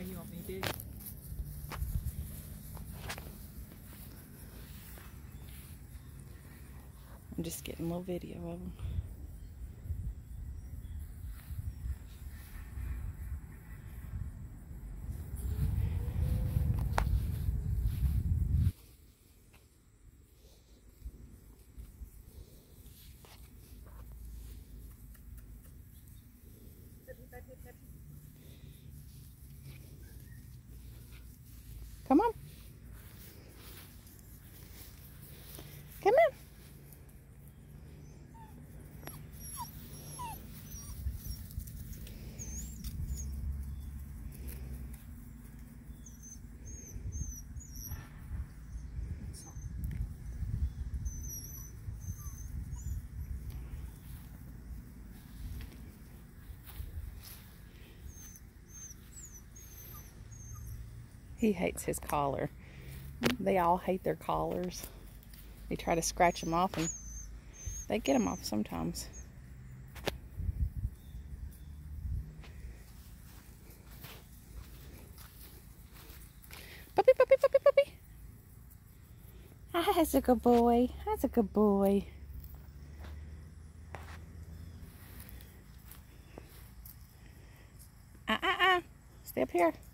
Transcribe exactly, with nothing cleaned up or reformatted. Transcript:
quay như ngọc này kia. I'm just getting a little video of them. Come on. Come on. He hates his collar. They all hate their collars. They try to scratch them off, and they get them off sometimes. Puppy, puppy, puppy, puppy. That's a good boy. That's a good boy. Uh-uh-uh. Stay up here.